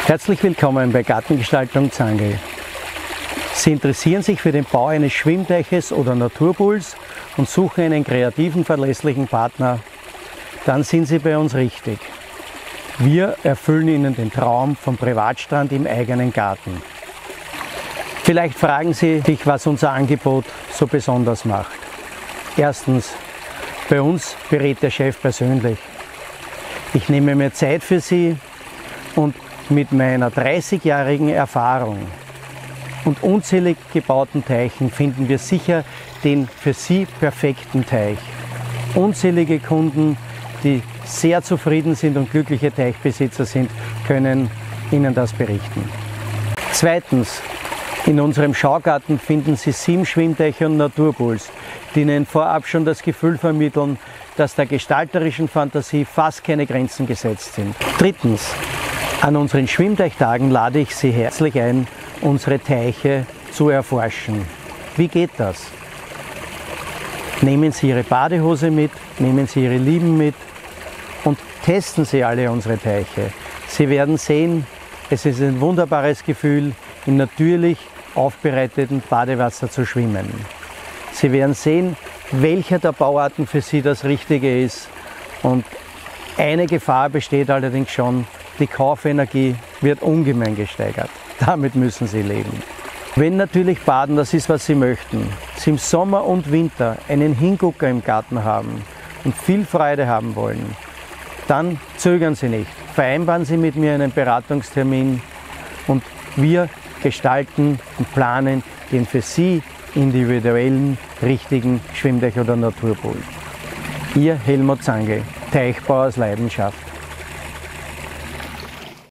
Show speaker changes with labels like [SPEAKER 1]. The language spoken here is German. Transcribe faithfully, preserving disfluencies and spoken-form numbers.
[SPEAKER 1] Herzlich willkommen bei Gartengestaltung Zangl. Sie interessieren sich für den Bau eines Schwimmteiches oder Naturpools und suchen einen kreativen, verlässlichen Partner? Dann sind Sie bei uns richtig. Wir erfüllen Ihnen den Traum vom Privatstrand im eigenen Garten. Vielleicht fragen Sie sich, was unser Angebot so besonders macht. Erstens, bei uns berät der Chef persönlich. Ich nehme mir Zeit für Sie und mit meiner dreißigjährigen Erfahrung und unzählig gebauten Teichen finden wir sicher den für Sie perfekten Teich. Unzählige Kunden, die sehr zufrieden sind und glückliche Teichbesitzer sind, können Ihnen das berichten. Zweitens, in unserem Schaugarten finden Sie sieben Schwimmteiche und Naturpools, die Ihnen vorab schon das Gefühl vermitteln, dass der gestalterischen Fantasie fast keine Grenzen gesetzt sind. Drittens, an unseren Schwimmteichtagen lade ich Sie herzlich ein, unsere Teiche zu erforschen. Wie geht das? Nehmen Sie Ihre Badehose mit, nehmen Sie Ihre Lieben mit und testen Sie alle unsere Teiche. Sie werden sehen, es ist ein wunderbares Gefühl, in natürlich aufbereitetem Badewasser zu schwimmen. Sie werden sehen, welcher der Bauarten für Sie das Richtige ist. Und eine Gefahr besteht allerdings schon: die Kaufenergie wird ungemein gesteigert. Damit müssen Sie leben. Wenn natürlich Baden das ist, was Sie möchten, Sie im Sommer und Winter einen Hingucker im Garten haben und viel Freude haben wollen, dann zögern Sie nicht. Vereinbaren Sie mit mir einen Beratungstermin und wir gestalten und planen den für Sie individuellen, richtigen Schwimmteich oder Naturpool. Ihr Helmut Zangl, Teichbau aus Leidenschaft.